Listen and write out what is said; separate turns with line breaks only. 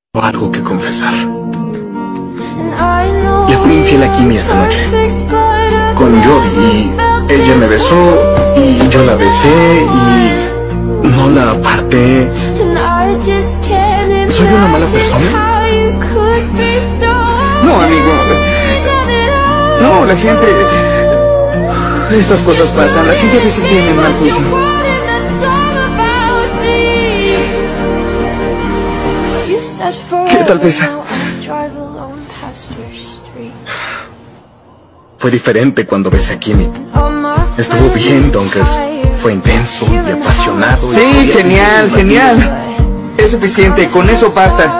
Algo que confesar. Le fui infiel a Kimmy esta noche con Jody y ella me besó y yo la besé y no la aparté. ¿Soy una mala persona?
No, amigo. No, la gente... Estas cosas pasan. La gente a veces tiene mal juicio. ¿Qué tal pesa?
Fue diferente cuando besé a Kimmy. Estuvo bien, Dunkers. Fue intenso y apasionado.
Sí, genial, genial. Es suficiente, con eso basta.